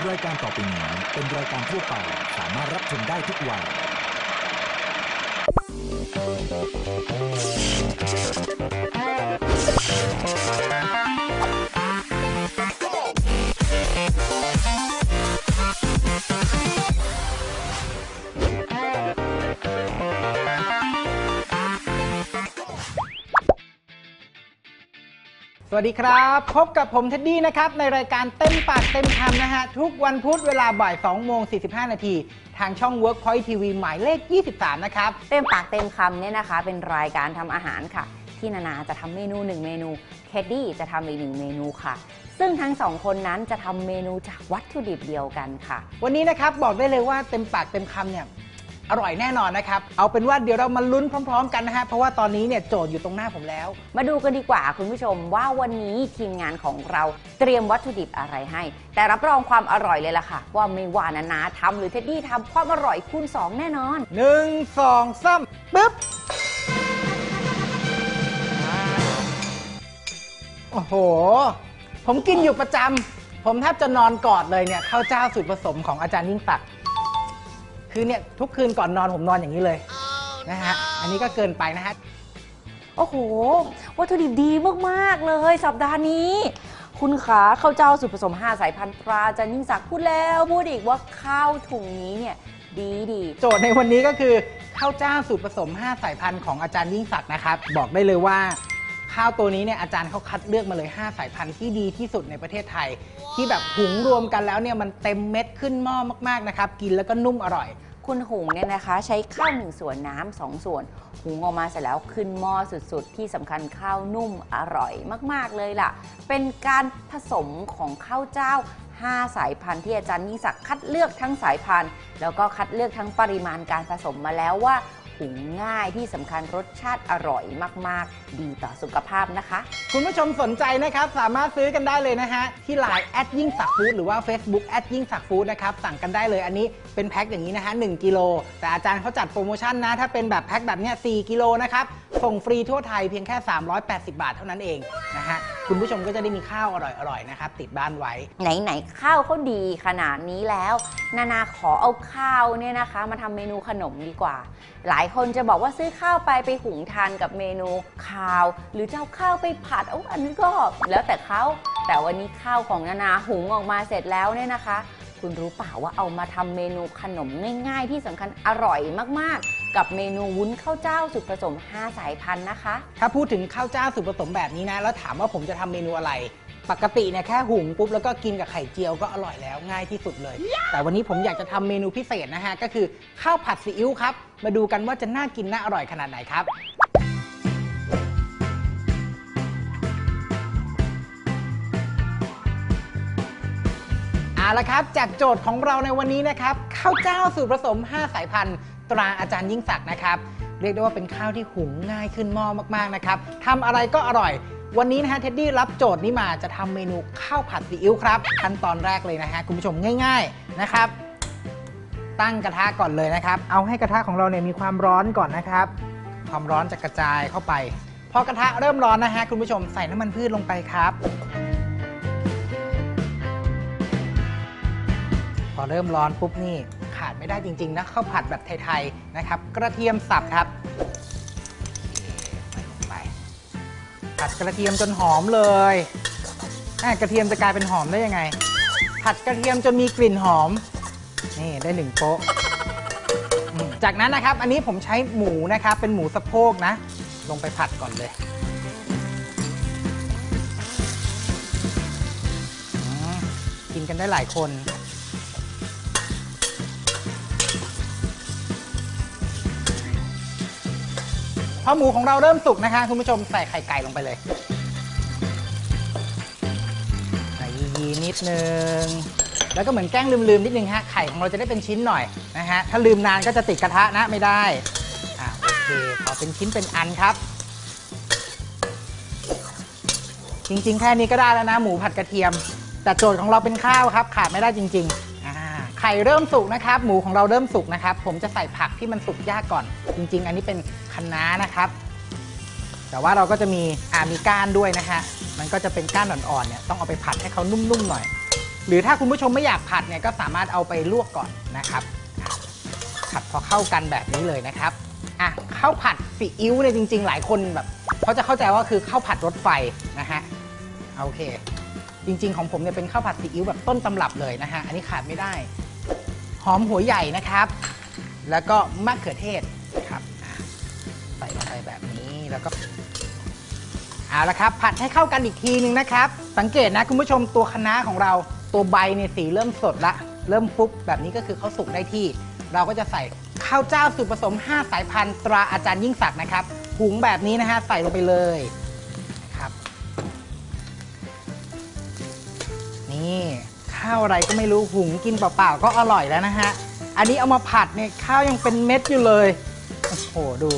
รายการต่อไปนี้เป็นรายการทั่วไปสามารถรับชมได้ทุกวัยสวัสดีครับพบกับผมเท็ดดี้นะครับในรายการเต็มปากเต็มคำนะฮะทุกวันพุธเวลาบ่าย 2:45 นาทีทางช่อง Workpoint TV หมายเลข 23 นะครับเต็มปากเต็มคำเนี่ยนะคะเป็นรายการทำอาหารค่ะที่นานาจะทำเมนู1เมนูเท็ดดี้จะทำอีก1เมนูค่ะซึ่งทั้งสองคนนั้นจะทำเมนูจากวัตถุดิบเดียวกันค่ะวันนี้นะครับบอกได้เลยว่าเต็มปากเต็มคำเนี่ยอร่อยแน่นอนนะครับเอาเป็นว่าเดี๋ยวเรามาลุ้นพร้อมๆกันนะฮะเพราะว่าตอนนี้เนี่ยโจทย์อยู่ตรงหน้าผมแล้วมาดูกันดีกว่าคุณผู้ชมว่าวันนี้ทีมงานของเราเตรียมวัตถุดิบอะไรให้แต่รับรองความอร่อยเลยล่ะค่ะว่าไม่ว่านานาทำหรือเท็ดดี้ทำความอร่อยคูณ2แน่นอน 1 2 3ปึ๊บโอ้โหผมกินอยู่ประจำผมแทบจะนอนกอดเลยเนี่ยข้าวเจ้าสูตรผสมของอาจารย์ยิ่งศักดิ์คือเนี่ยทุกคืนก่อนนอนผมนอนอย่างนี้เลยนะฮะอันนี้ก็เกินไปนะฮะโอ้โหวัตถุดิบดีมากๆเลยสัปดาห์นี้คุณขาข้าวเจ้าสูตรผสม5สายพันธุ์ตราอาจารย์ยิ่งศักดิ์พูดแล้วพูดอีกว่าข้าวถุงนี้เนี่ยดีโจทย์ในวันนี้ก็คือข้าวเจ้าสูตรผสม5สายพันธุ์ของอาจารย์ยิ่งศักดิ์นะครับบอกได้เลยว่าข้าวตัวนี้เนี่ยอาจารย์เขาคัดเลือกมาเลย5สายพันธุ์ที่ดีที่สุดในประเทศไทยที่แบบหุงรวมกันแล้วเนี่ยมันเต็มเม็ดขึ้นหม้อมากๆนะครับกินแล้วก็นุ่มอร่อยคุณหุงเนี่ยนะคะใช้ข้าว1ส่วนน้ำ2ส่วนหุงออกมาเสร็จแล้วขึ้นหม้อสุดๆที่สำคัญข้าวนุ่มอร่อยมากๆเลยล่ะเป็นการผสมของข้าวเจ้า5สายพันธุ์ที่อาจารย์ยิ่งศักดิ์คัดเลือกทั้งสายพันธุ์แล้วก็คัดเลือกทั้งปริมาณการผสมมาแล้วว่าหุงง่ายที่สำคัญรสชาติอร่อยมากๆดีต่อสุขภาพนะคะคุณผู้ชมสนใจนะครับสามารถซื้อกันได้เลยนะฮะที่ LINE ยิ่งศักดิ์ฟู้ดหรือว่า Facebook ยิ่งศักดิ์ฟู้ดนะครับสั่งกันได้เลยอันนี้เป็นแพ็คอย่างนี้นะฮะ1กิโลแต่อาจารย์เขาจัดโปรโมชั่นนะถ้าเป็นแบบแพ็คแบบนี้4กิโลนะครับส่งฟรีทั่วไทยเพียงแค่380 บาทเท่านั้นเองนะฮะคุณผู้ชมก็จะได้มีข้าวอร่อยๆนะครับติดบ้านไว้ไหนข้าวเขาดีขนาดนี้แล้วนานาขอเอาข้าวเนี่ยนะคะมาทำเมนูขนมดีกว่าหลายคนจะบอกว่าซื้อข้าวไปหุงทานกับเมนูข้าวหรือจะเอาข้าวไปผัดอันนี้ก็แล้วแต่เขาแต่วันนี้ข้าวของนานาหุงออกมาเสร็จแล้วเนี่ยนะคะคุณรู้เปล่าว่าเอามาทำเมนูขนมง่ายๆที่สำคัญอร่อยมากๆกับเมนูวุ้นข้าวเจ้าสูตรผสม5สายพันธุ์นะคะถ้าพูดถึงข้าวเจ้าสูตรผสมแบบนี้นะแล้วถามว่าผมจะทำเมนูอะไรปกติเนี่ยแค่หุงปุ๊บแล้วก็กินกับไข่เจียวก็อร่อยแล้วง่ายที่สุดเลยแต่วันนี้ผมอยากจะทำเมนูพิเศษนะฮะก็คือข้าวผัดซีอิ๊วครับมาดูกันว่าจะน่ากินน่าอร่อยขนาดไหนครับเอาละครับจากโจทย์ของเราในวันนี้นะครับข้าวเจ้าสูตรผสม5สายพันธุ์ตราอาจารย์ยิ่งศักดิ์นะครับเรียกได้ว่าเป็นข้าวที่หุงง่ายขึ้นหม้อมากๆนะครับทำอะไรก็อร่อยวันนี้นะฮะเท็ดดี้รับโจทย์นี้มาจะทำเมนูข้าวผัดซีอิ๊วครับขั้นตอนแรกเลยนะฮะคุณผู้ชมง่ายๆนะครับตั้งกระทะก่อนเลยนะครับเอาให้กระทะของเราเนี่ยมีความร้อนก่อนนะครับความร้อนจะกระจายเข้าไปพอกระทะเริ่มร้อนนะฮะคุณผู้ชมใส่น้ำมันพืชลงไปครับพอเริ่มร้อนปุ๊บนี่ขาดไม่ได้จริงๆนะข้าวผัดแบบไทยๆนะครับกระเทียมสับครับผัดกระเทียมจนหอมเลยกระเทียมจะกลายเป็นหอมได้ยังไงผัดกระเทียมจนมีกลิ่นหอมนี่ได้1โป๊ะจากนั้นนะครับอันนี้ผมใช้หมูนะครับเป็นหมูสะโพกนะลงไปผัดก่อนเลยกินกันได้หลายคนพอหมูของเราเริ่มสุกนะคะคุณผู้ชมใส่ไข่ไก่ลงไปเลยใส่ยีนิดนึงแล้วก็เหมือนแกล้งลืมนิดนึงฮะไข่ของเราจะได้เป็นชิ้นหน่อยนะฮะถ้าลืมนานก็จะติดกระทะนะไม่ได้โอเคขอเป็นชิ้นเป็นอันครับจริงๆแค่นี้ก็ได้แล้วนะหมูผัดกระเทียมแต่โจทย์ของเราเป็นข้าวครับขาดไม่ได้จริงๆไข่เริ่มสุกนะครับหมูของเราเริ่มสุกนะครับผมจะใส่ผักที่มันสุกยากก่อนจริงๆอันนี้เป็นคะน้านะครับแต่ว่าเราก็จะมีก้านด้วยนะฮะมันก็จะเป็นก้านอ่อนๆเนี่ยต้องเอาไปผัดให้เขานุ่มๆหน่อยหรือถ้าคุณผู้ชมไม่อยากผัดเนี่ยก็สามารถเอาไปลวกก่อนนะครับผัดพอเข้ากันแบบนี้เลยนะครับข้าวผัดซีอิ๊วเนี่ยจริงๆหลายคนแบบเขาจะเข้าใจว่าคือข้าวผัดรถไฟนะฮะโอเคจริงๆของผมเนี่ยเป็นข้าวผัดซีอิ๊วแบบต้นตำรับเลยนะฮะอันนี้ขาดไม่ได้หอมหัวใหญ่นะครับแล้วก็มะเขือเทศครับใส่ลงไปแบบนี้แล้วก็เอาละครับผัดให้เข้ากันอีกทีนึงนะครับสังเกตนะคุณผู้ชมตัวคะน้าของเราตัวใบเนี่ยสีเริ่มสดละเริ่มฟุบแบบนี้ก็คือเขาสุกได้ที่เราก็จะใส่ข้าวเจ้าสูตรผสม5สายพันธุ์ตราอาจารย์ยิ่งศักดิ์นะครับหุงแบบนี้นะฮะใส่ลงไปเลยนะครับนี่ข้าวอะไรก็ไม่รู้หุงกินเปล่าๆก็อร่อยแล้วนะฮะอันนี้เอามาผัดเนี่ยข้าวยังเป็นเม็ดอยู่เลยโอ้โหดู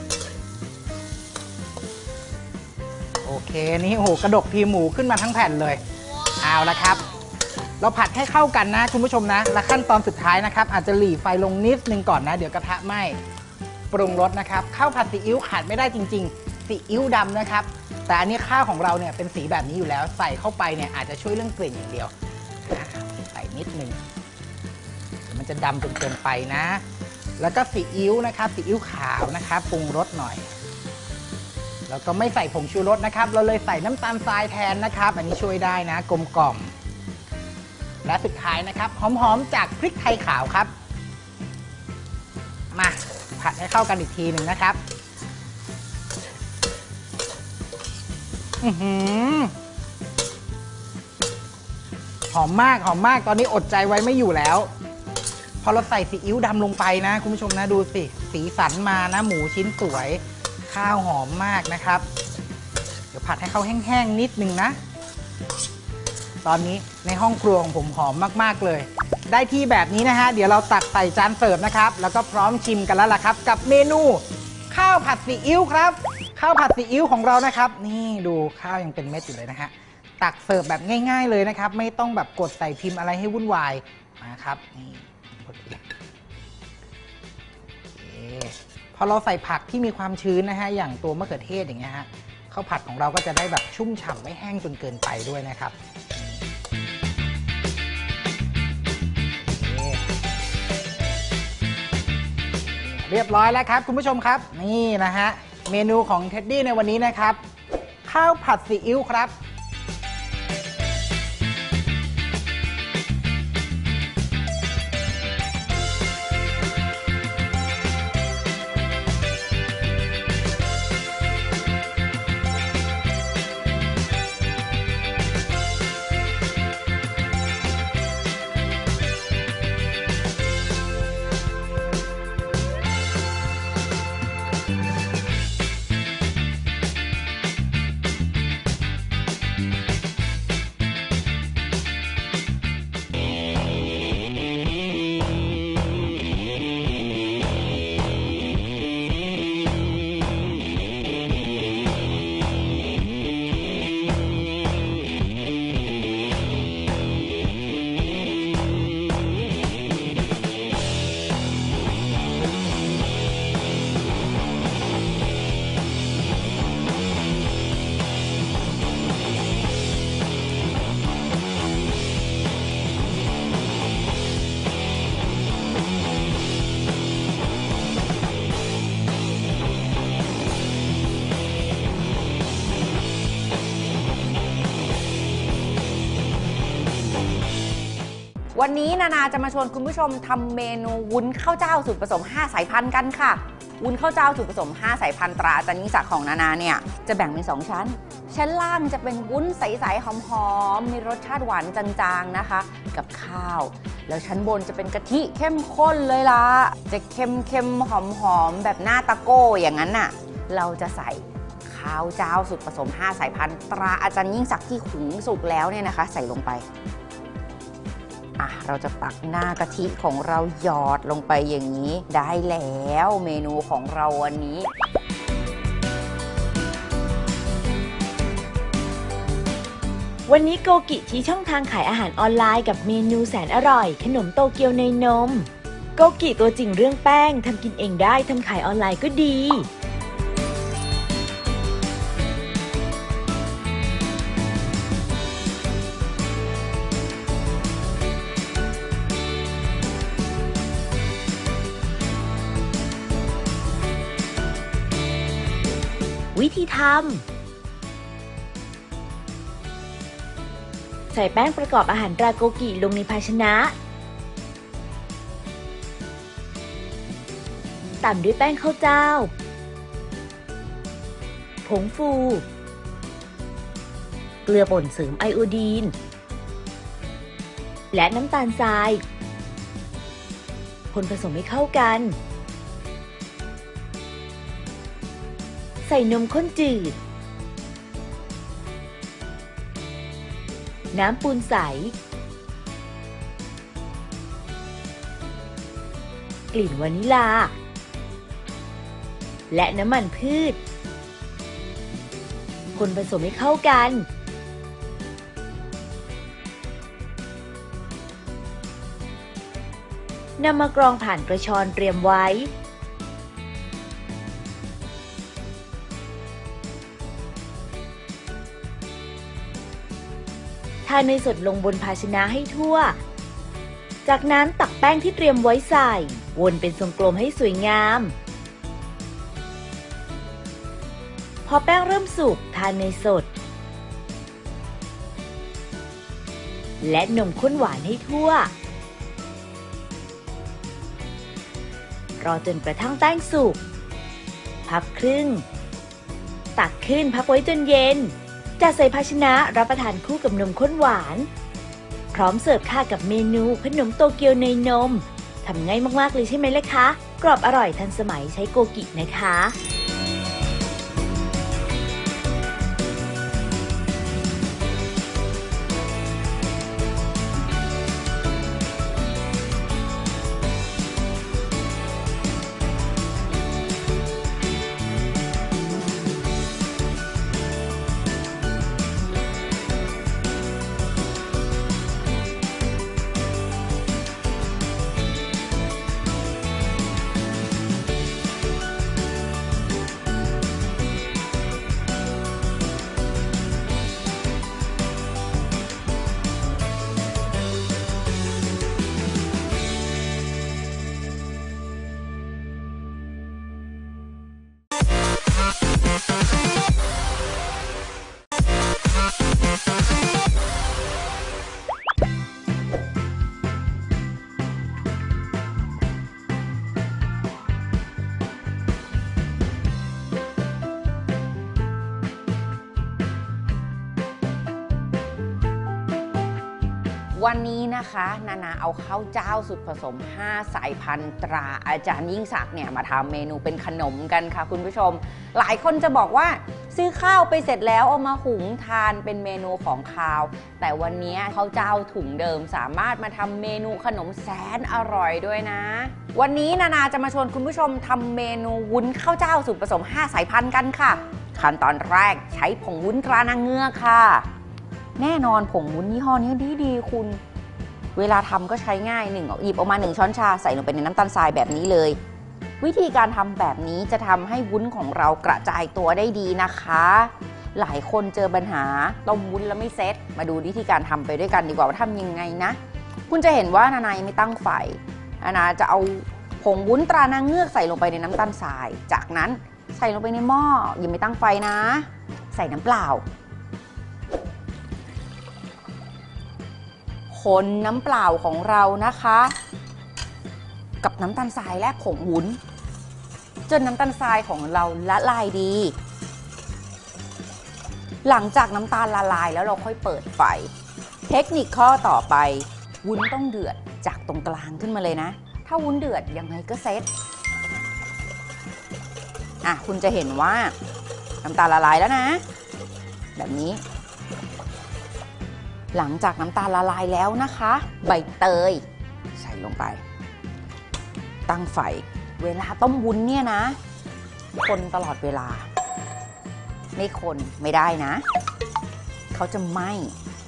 โอเคนี่โอ้โหกระดกทีหมูขึ้นมาทั้งแผ่นเลยเอาละครับเราผัดให้เข้ากันนะคุณผู้ชมนะและขั้นตอนสุดท้ายนะครับอาจจะหลีไฟลงนิดนึงก่อนนะเดี๋ยวกระทะไหม้ปรุงรสนะครับข้าวผัดซีอิ๊วขาดไม่ได้จริงๆซีอิ๊วดำนะครับแต่อันนี้ข้าวของเราเนี่ยเป็นสีแบบนี้อยู่แล้วใส่เข้าไปเนี่ยอาจจะช่วยเรื่องกลิ่นอย่างเดียวใส่นิดนึงมันจะดำจนเกินไปนะแล้วก็ซีอิ๊วนะครับซีอิ๊วขาวนะครับปรุงรสหน่อยแล้วก็ไม่ใส่ผงชูรสนะครับเราเลยใส่น้ำตาลทรายแทนนะครับอันนี้ช่วยได้นะกลมกล่อมและสุดท้ายนะครับหอมๆจากพริกไทยขาวครับมาผัดให้เข้ากันอีกทีหนึ่งนะครับหอมมากหอมมากตอนนี้อดใจไว้ไม่อยู่แล้วพอเราใส่ซีอิ๊วดำลงไปนะคุณผู้ชมนะดูสิสีสันมานะหมูชิ้นสวยข้าวหอมมากนะครับเดี๋ยวผัดให้เขาแห้งๆนิดนึงนะตอนนี้ในห้องครัวของผมหอมมากๆเลยได้ที่แบบนี้นะฮะเดี๋ยวเราตักใส่จานเสิร์ฟนะครับแล้วก็พร้อมชิมกันแล้วล่ะครับกับเมนูข้าวผัดซีอิ๊วครับข้าวผัดซีอิ๊วของเรานะครับนี่ดูข้าวยังเป็นเม็ดอยู่เลยนะฮะตักเสิร์ฟแบบง่ายๆเลยนะครับไม่ต้องแบบกดใส่พิมพ์อะไรให้วุ่นวายนะครับนี่โอเคพอเราใส่ผักที่มีความชื้นนะฮะอย่างตัวมะเขือเทศอย่างเงี้ยฮะข้าวผัดของเราก็จะได้แบบชุ่มฉ่ำไม่แห้งจนเกินไปด้วยนะครับเรียบร้อยแล้วครับคุณผู้ชมครับนี่นะฮะเมนูของเท็ดดี้ในวันนี้นะครับข้าวผัดซีอิ๊วครับวันนี้นานาจะมาชวนคุณผู้ชมทำเมนูวุ้นข้าวเจ้าสูตรผสม5สายพันธุ์กันค่ะวุ้นข้าวเจ้าสูตรผสม5สายพันธุ์ตราอาจารย์ยิ่งศักดิ์ของนานาเนี่ยจะแบ่งเป็น2ชั้นชั้นล่างจะเป็นวุ้นใสๆหอมๆมีรสชาติหวานจางๆนะคะกับข้าวแล้วชั้นบนจะเป็นกะทิเข้มข้นเลยล่ะจะเค็มๆหอมๆแบบหน้าตะโก้อย่างนั้นน่ะเราจะใส่ข้าวเจ้าสูตรผสม5สายพันธุ์ตราอาจารย์ยิ่งศักดิ์ที่หุงสุกแล้วเนี่ยนะคะใส่ลงไปเราจะตักหน้ากะทิของเราหยอดลงไปอย่างนี้ได้แล้วเมนูของเราวันนี้วันนี้โกกิชี้ช่องทางขายอาหารออนไลน์กับเมนูแสนอร่อยขนมโตเกียวเนยนมโกกิตัวจริงเรื่องแป้งทำกินเองได้ทำขายออนไลน์ก็ดีวิธีทำใส่แป้งประกอบอาหารตราโกกิลงในภาชนะตามด้วยแป้งข้าวเจ้าผงฟูเกลือป่นเสริมไอโอดีนและน้ำตาลทรายคนผสมให้เข้ากันใส่นมข้นจืดน้ำปูนใสกลิ่นวานิลาและน้ำมันพืชคนผสมให้เข้ากันนำมากรองผ่านกระชอนเตรียมไว้ทาเนยสดลงบนภาชนะให้ทั่วจากนั้นตักแป้งที่เตรียมไว้ใส่วนเป็นทรงกลมให้สวยงามพอแป้งเริ่มสุกทาเนยสดและนมข้นหวานให้ทั่วรอจนกระทั่งแป้งสุกพับครึ่งตักขึ้นพักไว้จนเย็นจัดใส่ภาชนะรับประทานคู่กับนมข้นหวานพร้อมเสิร์ฟค่ะกับเมนูขนมโตเกียวเนยนมทำง่ายมากๆเลยใช่ไหมล่ะคะกรอบอร่อยทันสมัยใช้โกกินะคะวันนี้นะคะนาเอาข้าวเจ้าสุดผสม5สายพันธุ์ตราอาจารย์ยิ่งศักดิ์เนี่ยมาทำเมนูเป็นขนมกันค่ะคุณผู้ชมหลายคนจะบอกว่าซื้อข้าวไปเสร็จแล้วเอามาหุงทานเป็นเมนูของคาวแต่วันนี้ข้าวเจ้าถุงเดิมสามารถมาทำเมนูขนมแสนอร่อยด้วยนะวันนี้นาจะมาชวนคุณผู้ชมทำเมนูวุ้นข้าวเจ้าสูตรผสม5สายพันธุ์กันค่ะขั้นตอนแรกใช้ผงวุ้นตรานางเงือกค่ะแน่นอนผงวุ้นยี่ห้อนี้ดีคุณเวลาทำก็ใช้ง่ายหยิบออกมา1ช้อนชาใส่ลงไปในน้ำตาลทรายแบบนี้เลยวิธีการทำแบบนี้จะทำให้วุ้นของเรากระจายตัวได้ดีนะคะหลายคนเจอปัญหาต้มวุ้นแล้วไม่เซ็ตมาดูวิธีการทำไปด้วยกันดีกว่าว่าทำยังไงนะคุณจะเห็นว่านานาไม่ตั้งไฟนานาจะเอาผงวุ้นตรานางเงือกใส่ลงไปในน้ำตาลทรายจากนั้นใส่ลงไปในหม้ออย่าไม่ตั้งไฟนะใส่น้ำเปล่าคนน้ำเปล่าของเรานะคะกับน้ำตาลทรายและผงวุ้นจนน้ำตาลทรายของเราละลายดีหลังจากน้ำตาลละลายแล้วเราค่อยเปิดไฟเทคนิคข้อต่อไปวุ้นต้องเดือดจากตรงกลางขึ้นมาเลยนะถ้าวุ้นเดือดยังไงก็เซ็ตคุณจะเห็นว่าน้ำตาลละลายแล้วนะแบบนี้หลังจากน้ำตาลละลายแล้วนะคะใบเตยใส่ลงไปตั้งไฟเวลาต้มวุ้นเนี่ยนะคนตลอดเวลาไม่คนไม่ได้นะเขาจะไหม้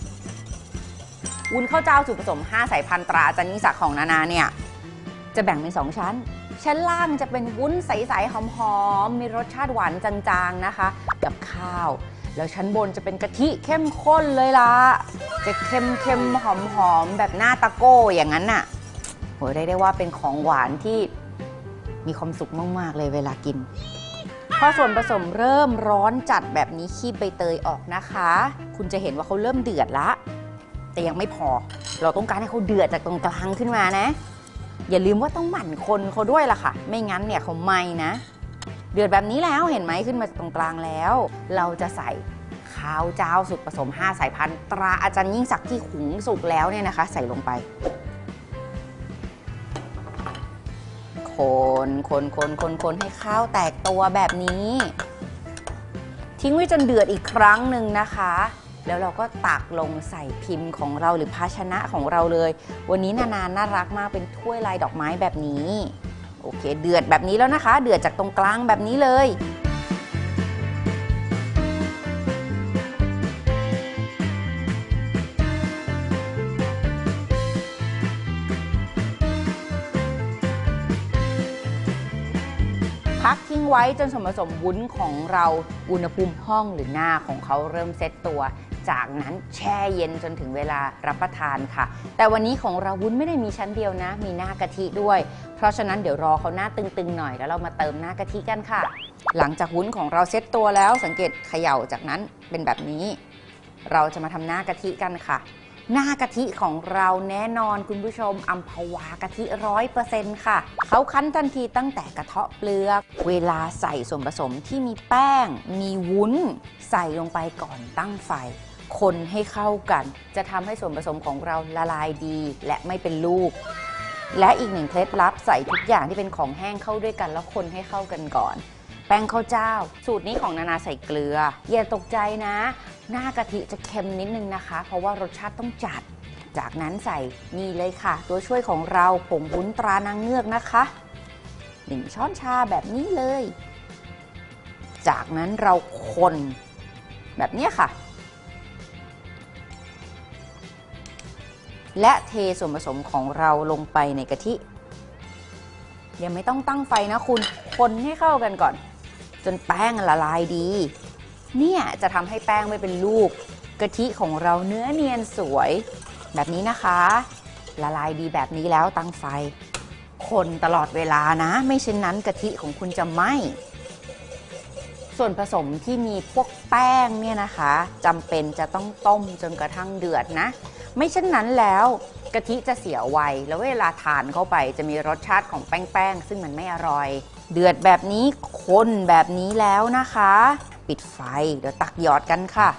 วุ้นข้าวเจ้าสูตรผสม5สายพันธุ์ตราอาจารย์ยิ่งศักดิ์ของนาเนี่ยจะแบ่งเป็น2ชั้นชั้นล่างจะเป็นวุ้นใสๆหอมๆมีรสชาติหวานจางๆนะคะกับข้าวแล้วชั้นบนจะเป็นกะทิเข้มข้นเลยล่ะจะเค็มๆหอมๆแบบหน้าตะโก้อย่างนั้นน่ะโหได้ว่าเป็นของหวานที่มีความสุขมากๆเลยเวลากินพอส่วนผสมเริ่มร้อนจัดแบบนี้คีบใบเตยออกนะคะ คุณจะเห็นว่าเขาเริ่มเดือดละแต่ยังไม่พอเราต้องการให้เขาเดือดจากตรงกลางขึ้นมานะอย่าลืมว่าต้องหมั่นคนเขาด้วยล่ะค่ะไม่งั้นเนี่ยเขาไหม้นะเดือดแบบนี้แล้วเห็นไหมขึ้นมาตรงกลางแล้วเราจะใส่ข้าวเจ้าสูตรผสม5สายพันธุ์ตราอาจารย์ยิ่งศักดิ์ที่หุงสุกแล้วเนี่ยนะคะใส่ลงไปคนให้ข้าวแตกตัวแบบนี้ทิ้งไว้จนเดือดอีกครั้งหนึ่งนะคะแล้วเราก็ตักลงใส่พิมพ์ของเราหรือภาชนะของเราเลยวันนี้นาน่ารักมากเป็นถ้วยลายดอกไม้แบบนี้โอเคเดือดแบบนี้แล้วนะคะเดือดจากตรงกลางแบบนี้เลยพักทิ้งไว้จนส่วนผสมวุ้นของเราอุณหภูมิห้องหรือหน้าของเขาเริ่มเซตตัวจากนั้นแช่เย็นจนถึงเวลารับประทานค่ะแต่วันนี้ของเราวุ้นไม่ได้มีชั้นเดียวนะมีหน้ากะทิด้วยเพราะฉะนั้นเดี๋ยวรอเขาหน้าตึงๆหน่อยแล้วเรามาเติมหน้ากะทิกันค่ะหลังจากวุ้นของเราเซตตัวแล้วสังเกตเขย่าจากนั้นเป็นแบบนี้เราจะมาทำหน้ากะทิกันค่ะหน้ากะทิของเราแน่นอนคุณผู้ชมอัมพวากะทิ 100% ค่ะเขาคั้นทันทีตั้งแต่กระเทาะเปลือกเวลาใส่ส่วนผสมที่มีแป้งมีวุ้นใส่ลงไปก่อนตั้งไฟคนให้เข้ากันจะทำให้ส่วนผสมของเราละลายดีและไม่เป็นลูกและอีกหนึ่งเคล็ดลับใส่ทุกอย่างที่เป็นของแห้งเข้าด้วยกันแล้วคนให้เข้ากันก่อนแป้งข้าวเจ้าสูตรนี้ของนานาใส่เกลืออย่าตกใจนะหน้ากะทิจะเค็มนิดนึงนะคะเพราะว่ารสชาติต้องจัดจากนั้นใส่นี่เลยค่ะตัวช่วยของเราผงวุ้นตรานางเงือกนะคะ1 ช้อนชาแบบนี้เลยจากนั้นเราคนแบบนี้ค่ะและเทส่วนผสมของเราลงไปในกะทิยังไม่ต้องตั้งไฟนะคุณคนให้เข้ากันก่อนจนแป้งละลายดีเนี่ยจะทำให้แป้งไม่เป็นลูกกะทิของเราเนื้อเนียนสวยแบบนี้นะคะละลายดีแบบนี้แล้วตั้งไฟคนตลอดเวลานะไม่เช่นนั้นกะทิของคุณจะไหม้ส่วนผสมที่มีพวกแป้งเนี่ยนะคะจำเป็นจะต้องต้มจนกระทั่งเดือดนะไม่เช่นนั้นแล้วกะทิจะเสียไวแล้วเวลาทานเข้าไปจะมีรสชาติของแป้งซึ่งมันไม่อร่อยเดือดแบบนี้คนแบบนี้แล้วนะคะปิดไฟเดี๋ยวตักหยอดกันค่ะ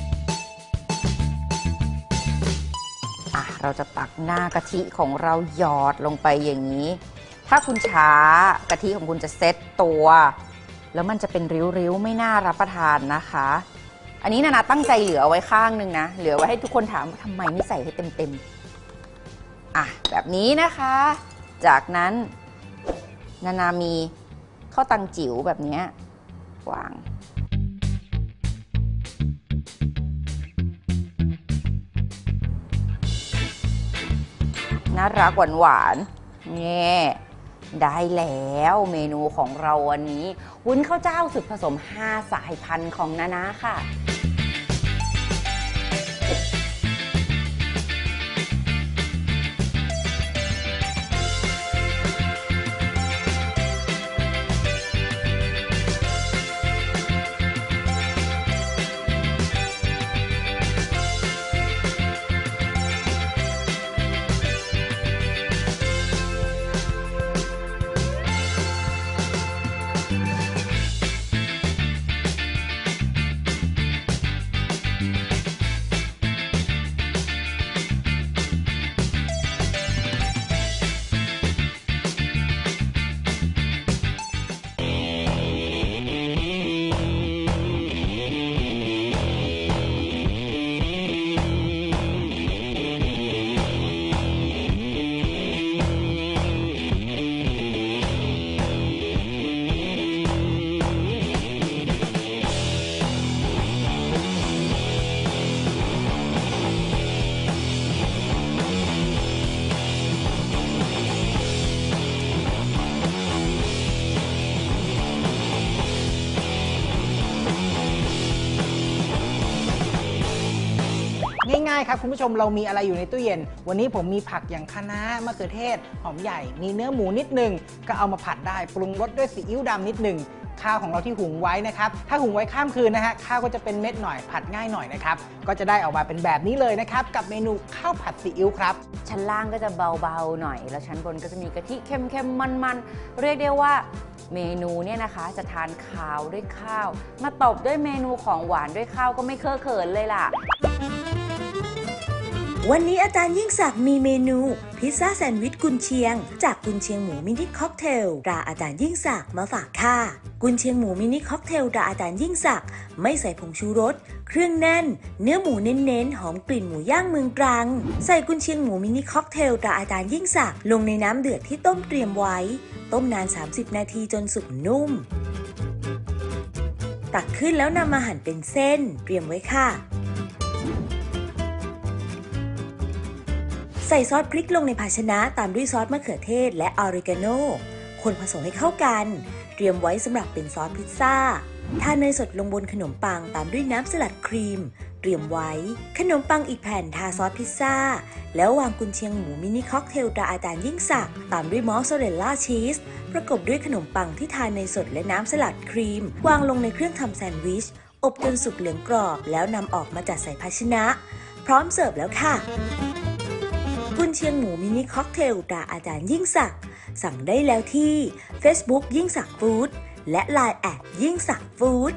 เราจะตักหน้ากะทิของเราหยอดลงไปอย่างนี้ถ้าคุณช้ากะทิของคุณจะเซ็ตตัวแล้วมันจะเป็นริ้วๆไม่น่ารับประทานนะคะอันนี้นานาตั้งใจเหลือไว้ข้างนึงนะเหลือไว้ให้ทุกคนถามว่าทำไมไม่ใส่ให้เต็มๆแบบนี้นะคะจากนั้นนานามีข้าวตังจิ๋วแบบนี้วางน่ารักหวานๆเนี่ยได้แล้วเมนูของเราวันนี้วุ้นข้าวเจ้าสูตรผสม5สายพันธุ์ของนานาค่ะง่ายๆครับคุณผู้ชมเรามีอะไรอยู่ในตู้เย็นวันนี้ผมมีผักอย่างคะน้ามะเขือเทศหอมใหญ่มีเนื้อหมูนิดนึงก็เอามาผัดได้ปรุงรสด้วยซีอิ๊วดำนิดนึงข้าวของเราที่หุงไว้นะครับถ้าหุงไว้ข้ามคืนนะฮะข้าวก็จะเป็นเม็ดหน่อยผัดง่ายหน่อยนะครับก็จะได้ออกมาเป็นแบบนี้เลยนะครับกับเมนูข้าวผัดซีอิ๊วครับชั้นล่างก็จะเบาๆหน่อยแล้วชั้นบนก็จะมีกะทิเค็มๆมันๆเรียกได้ว่าเมนูเนี่ยนะคะจะทานข้าวด้วยข้าวมาตบด้วยเมนูของหวานด้วยข้าวก็ไม่เคอะเขินเลยล่ะวันนี้อาจารย์ยิ่งศักดิ์มีเมนูพิซซ่าแซนด์วิชกุนเชียงจากกุนเชียงหมูมินิค็อกเทลตราอาจารย์ยิ่งศักดิ์มาฝากค่ะกุนเชียงหมูมินิค็อกเทลตราอาจารย์ยิ่งศักดิ์ไม่ใส่ผงชูรสเครื่องแน่นเนื้อหมูเน้นๆหอมกลิ่นหมูย่างเมืองตรังใส่กุนเชียงหมูมินิค็อกเทลตราอาจารย์ยิ่งศักดิ์ลงในน้ำเดือดที่ต้มเตรียมไว้ต้มนาน30นาทีจนสุกนุ่มตักขึ้นแล้วนำมาหั่นเป็นเส้นเตรียมไว้ค่ะใส่ซอสพริกลงในภาชนะตามด้วยซอสมะเขือเทศและออริกาโนคนผสมให้เข้ากันเตรียมไว้สำหรับเป็นซอสพิซซ่าทาเนยสดลงบนขนมปังตามด้วยน้ำสลัดครีมเตรียมไว้ขนมปังอีกแผ่นทาซอสพิซซ่าแล้ววางกุนเชียงหมูมินิค็อกเทลตราอาจารย์ยิ่งศักดิ์ตามด้วยมอสซาเรลล่าชีสประกบด้วยขนมปังที่ทาเนยสดและน้ำสลัดครีมวางลงในเครื่องทำแซนด์วิชอบจนสุกเหลืองกรอบแล้วนำออกมาจัดใส่ภาชนะพร้อมเสิร์ฟแล้วค่ะกุนเชียงหมูมินิค็อกเทลตราอาจารย์ยิ่งศักดิ์สั่งได้แล้วที่ Facebook ยิ่งศักดิ์ฟู้ดและ LINE แอดยิ่งศักดิ์ฟู้ด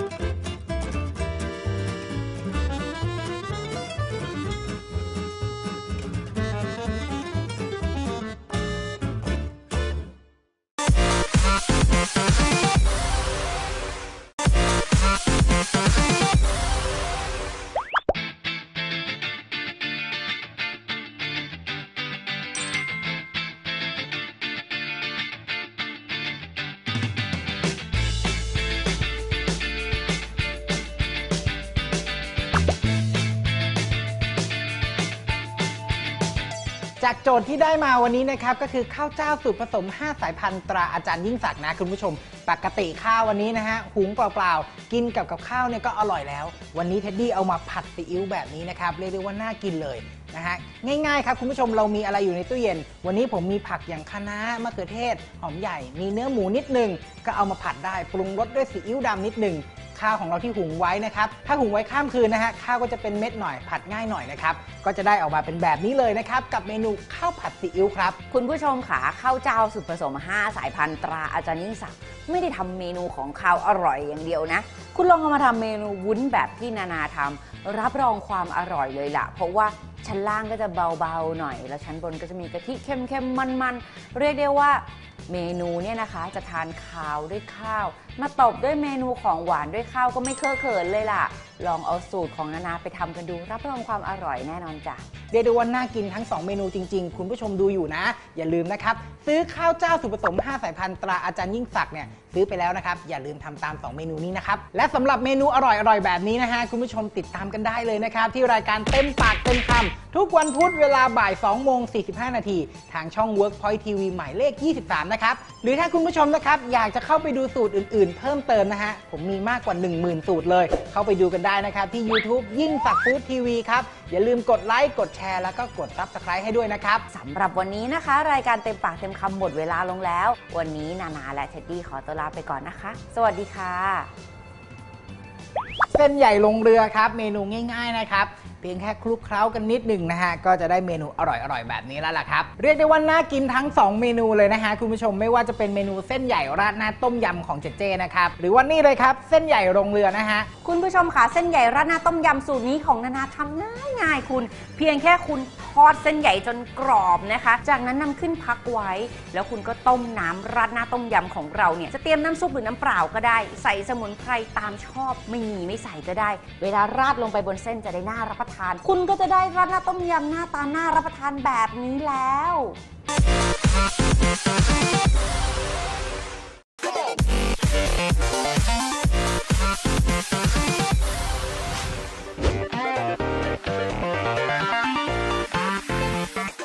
จากโจทย์ที่ได้มาวันนี้นะครับก็คือข้าวเจ้าสูตรผสม5สายพันธุ์ตราอาจารย์ยิ่งศักดิ์นะคุณผู้ชมปกติข้าววันนี้นะฮะหุงเปล่าๆกินกับข้าวเนี่ยก็อร่อยแล้ววันนี้เท็ดดี้เอามาผัดซีอิ๊วแบบนี้นะครับเรียกได้ว่าน่ากินเลยนะฮะง่ายๆครับคุณผู้ชมเรามีอะไรอยู่ในตู้เย็นวันนี้ผมมีผักอย่างคะน้ามะเขือเทศหอมใหญ่มีเนื้อหมูนิดนึงก็เอามาผัดได้ปรุงรสด้วยซีอิ๊วดำนิดนึงข้าวของเราที่หุงไว้นะครับถ้าหุงไว้ข้ามคืนนะฮะข้าวก็จะเป็นเม็ดหน่อยผัดง่ายหน่อยนะครับก็จะได้ออกมาเป็นแบบนี้เลยนะครับกับเมนูข้าวผัดซีอิ๊วครับคุณผู้ชมค่ะข้าวเจ้าสูตรผสม5สายพันธุ์ตราอาจารย์ยิ่งศักดิ์ไม่ได้ทำเมนูของข้าวอร่อยอย่างเดียวนะคุณลองเอามาทำเมนูวุ้นแบบที่นานาทำรับรองความอร่อยเลยล่ะเพราะว่าชั้นล่างก็จะเบาๆหน่อยแล้วชั้นบนก็จะมีกะทิเค็มๆมันๆเรียกได้ว่าเมนูเนี่ยนะคะจะทานข้าวด้วยข้าวมาตบด้วยเมนูของหวานด้วยข้าวก็ไม่เคอะเขินเลยล่ะลองเอาสูตรของนานาไปทำกันดูรับรองความอร่อยแน่นอนจ้ะเรียกได้ว่าน่ากินทั้ง2เมนูจริงๆคุณผู้ชมดูอยู่นะอย่าลืมนะครับซื้อข้าวเจ้าสูตรผสม5สายพันธุ์ตราอาจารย์ยิ่งศักดิ์เนี่ยซื้อไปแล้วนะครับอย่าลืมทำตาม2เมนูนี้นะครับและสำหรับเมนูอร่อยๆแบบนี้นะฮะคุณผู้ชมติดตามกันได้เลยนะครับที่รายการเต็มปากเต็มคำทุกวันพุธเวลาบ่าย 2:45 นาทีทางช่อง Workpoint TV หมายเลข 23 นะครับหรือถ้าคุณผู้ชมนะครับอยากจะเข้าไปดูสูตรอื่นๆเพิ่มเติมนะฮะผมมีมากกว่า 10,000 สูตรเลยเข้าไปดูกันได้นะครับที่ YouTube ยิ่งศักดิ์ฟู้ดทีวีครับอย่าลืมกดไลค์กดแชร์แล้วก็กด Subscribe ให้ด้วยนะครับสำหรับวันนี้นะคะรายการเต็มปากเต็มคำหมดเวลาลงแล้ววันนี้นานาและเท็ดดี้ขอตัวลาไปก่อนนะคะสวัสดีค่ะเส้นใหญ่ลงเรือครับเมนูง่ายๆนะครับเพียงแค่คลุกเคล้ากันนิดหนึ่งนะฮะก็จะได้เมนูอร่อยๆแบบนี้แล้วล่ะครับเรียกได้ว่าน่ากินทั้ง2เมนูเลยนะฮะคุณผู้ชมไม่ว่าจะเป็นเมนูเส้นใหญ่ราดหน้าต้มยำของเจเจนะครับหรือว่านี่เลยครับเส้นใหญ่ลงเรือนะฮะคุณผู้ชมค่ะเส้นใหญ่ราดหน้าต้มยำสูตรนี้ของนานาทำง่ายๆคุณเพียงแค่คุณทอดเส้นใหญ่จนกรอบนะคะจากนั้นนำขึ้นพักไว้แล้วคุณก็ต้มน้ำราดหน้าต้มยำของเราเนี่ยจะเตรียมน้ำซุปหรือน้ำเปล่าก็ได้ใส่สมุนไพรตามชอบไม่ใส่ก็ได้เวลาราดลงไปบนเส้นจะได้น่ารับประทานคุณก็จะได้ราดหน้าต้มยำหน้าตาน่ารับประทานแบบนี้แล้ว